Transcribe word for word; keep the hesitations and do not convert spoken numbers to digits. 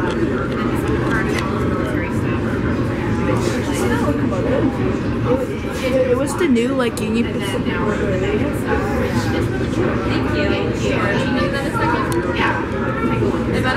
It, it was the new like Union Pacific. Thank you. Thank you. Yeah.